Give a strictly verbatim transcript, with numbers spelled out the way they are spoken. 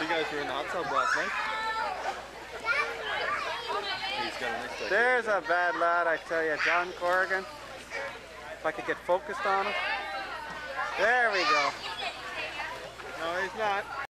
You guys were in the hot tub last night? He's got a nice idea. There's a bad lad, I tell you, John Corrigan. If I could get focused on him. There we go. No, he's not.